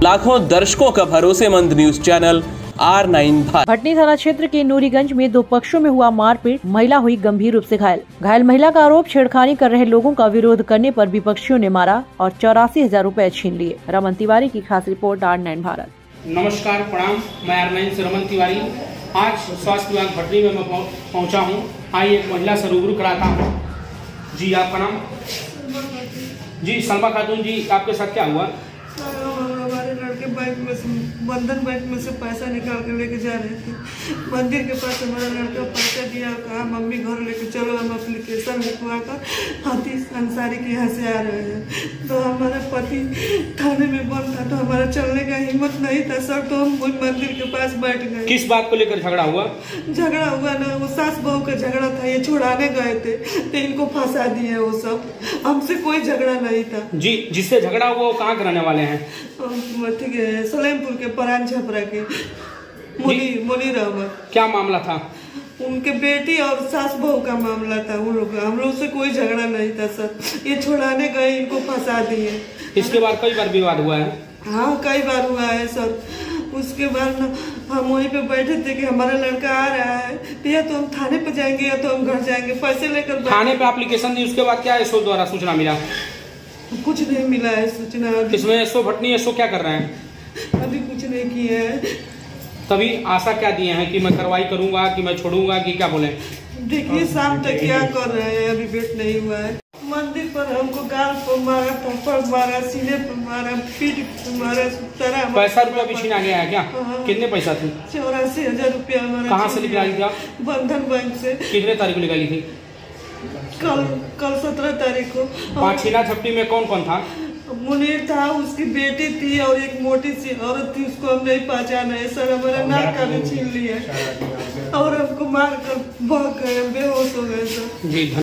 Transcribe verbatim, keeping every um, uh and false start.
लाखों दर्शकों का भरोसेमंद news channel R nine Bharat. Bhatni थाना क्षेत्र के नूरीगंज में दो पक्षों में हुआ मारपीट, महिला हुई गंभीर रूप से घायल। घायल महिला का आरोप छेड़खानी कर रहे लोगों का विरोध करने पर विपक्षियों ने मारा और चौरासी हजार रूपए छीन लिए। रमन तिवारी की खास रिपोर्ट आर नाइन भारत। नमस्कार, प्रणाम। मैं आर नाइन से रमन तिवारी। आज स्वास्थ्य विभाग भटनी में मैं पहुंचा हूं। आइए एक महिला से रूबरू कराता हूं। जी, आपका नाम? जी, सलमा खातून जी, आपके साथ क्या हुआ? हमारे लड़के बैंक में से, बंधन बैंक में से पैसा निकाल के लेके जा रहे थे। मंदिर के पास हमारा लड़का पैसा दिया, कहा मम्मी घर लेके चलो, हम एप्लीकेशन लिखवा कर हतीश अंसारी के यहाँ से आ रहे हैं। तो हमारा पति थाने में बंद था, तो हमारा चलने का हिम्मत नहीं था सर, तो हम वही मंदिर के पास बैठ गए। किस बात को लेकर झगड़ा हुआ? झगड़ा हुआ ना, वो सास बहू का झगड़ा था। ये छुड़ाने गए थे तो इनको फंसा दिए। वो सब, हमसे कोई झगड़ा नहीं था। जी, जिससे झगड़ा हुआ वो कहाँ के रहने वाले हैं? ठीक है, सलेमपुर के परान छपरा के मुनी मुनीर अहमद। क्या मामला था? उनके बेटी और सास बहू का मामला था। उन लोग हम लोग से कोई झगड़ा नहीं था सर। ये छुड़ाने गए, इनको फंसा दिए। इसके बाद कई बार विवाद हुआ है? हाँ, कई बार हुआ है सर। उसके बाद हम वहीं पे बैठे थे कि हमारा लड़का आ रहा है, तो या तो हम थाने पे जाएंगे या तो हम घर जाएंगे। पैसे लेकर थाने पे एप्लीकेशन दी, उसके बाद क्या एसओ द्वारा सूचना मिला? कुछ नहीं मिला है सूचना। इसमें एसओ भटनी एसओ क्या कर रहे हैं? अभी कुछ नहीं किया है। तभी आशा क्या दिए हैं कि मैं कार्रवाई करूंगा, कि मैं छोड़ूंगा, कि क्या बोले? देखिए शाम तक क्या कर रहे हैं, अभी वेट नहीं हुआ है। मंदिर पर हमको गाल पर मारा, थप्पड़ मारा, सीने पर मारा, पीठ पर मारा, तरह। पैसा रुपया भी छीना गया है क्या? कितने पैसा थे? चौरासी हजार रुपया हमारा। कहाँ से निकाली थी आप? बंधन बैंक से। कितने तारीख को निकाली थी? कल कल सत्रह तारीख को। पाँच छीना झपटी में कौन कौन था? मुनीर था, उसकी बेटी थी और एक मोटी सी औरत थी, उसको हम नहीं पहचाना है सर। हमारा नाक का भी छीन लिया और हमको मार कर भाग गए, बेहोश हो गए सर। जी।